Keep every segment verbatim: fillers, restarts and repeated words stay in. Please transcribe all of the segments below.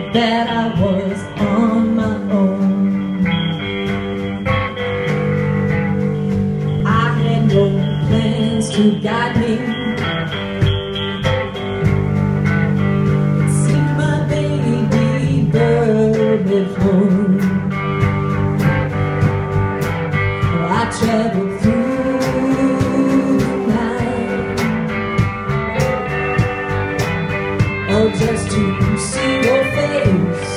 that I was on my own. I had no plans to guide me. It seemed my baby bird had flown. I traveled through the night, oh, just to see your face.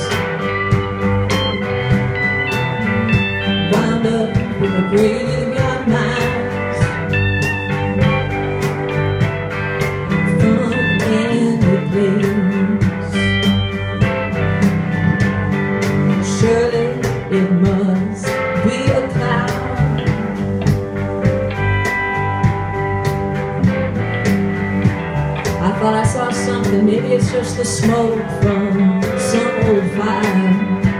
Wound up in a graveyard night, from any place. Surely it must be a cloud. I thought I saw something, maybe it's just the smoke from some old fire.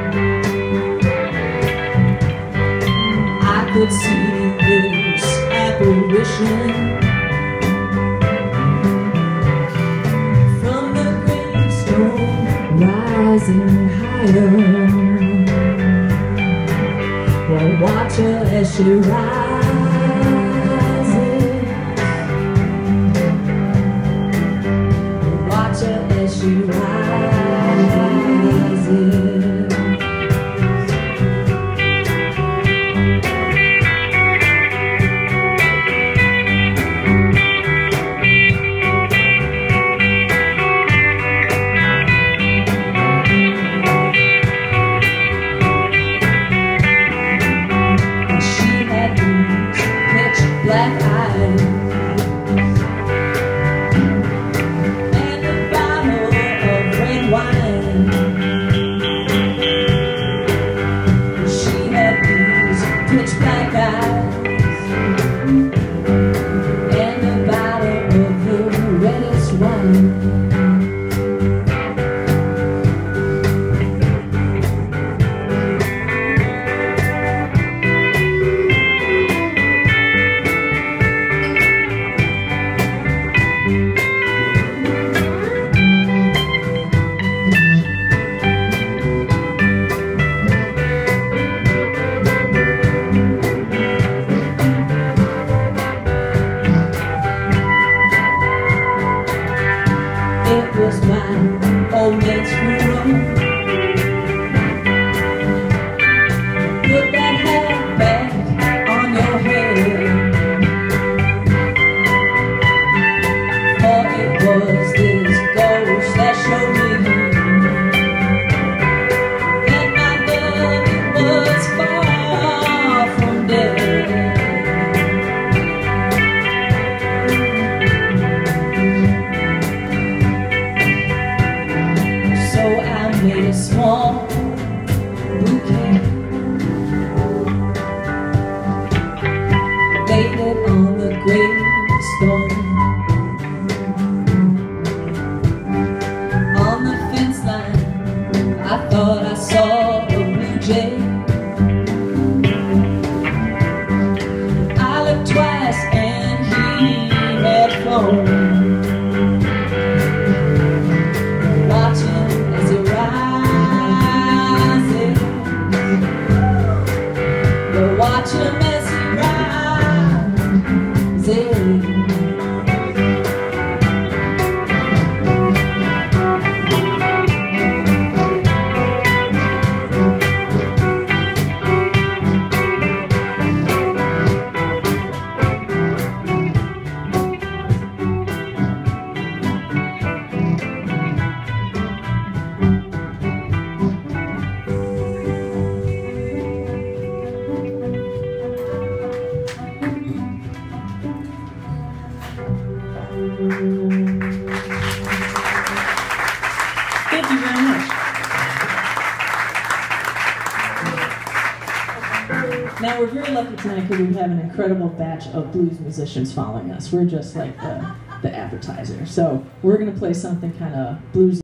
I could see this apparition from the gravestone rising higher. Well, watch her as she rises. As she rises, and she had these pitch black eyes. Pitch black eyes and a bottle of the reddest wine. It was my old mate's funeral. Put that hat back on your head, for it was this ghost that showed me that my love was far from dead. Made a small bouquet, laid it on the gravestone. On the fence line, I thought I saw a blue jay. I looked twice and he had flown. Watch him as he rises. Thank you very much. Now we're very lucky tonight because we have an incredible batch of blues musicians following us. We're just like the, the appetizer. So we're going to play something kind of bluesy.